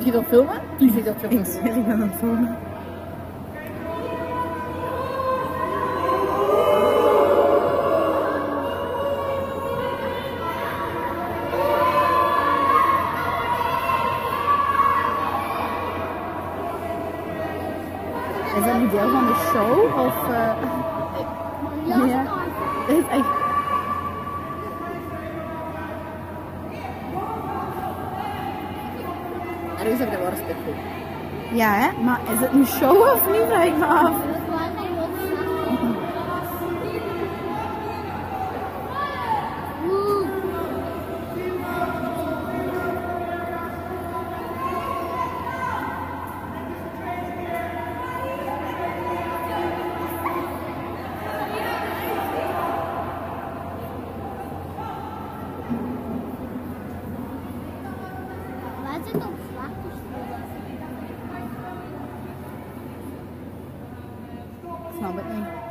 je dat filmen? Wie zit dat filmen? Ik zweer, ik ben aan het filmen. Is dat nu deel van de show? Of, ja, dit is echt... Ergens heb ik dat wel respect voor. Ja, hè? Maar is het nu show of niet? Vraag ik me af. Waar zit op zwarte schoenen? Ik snap het niet.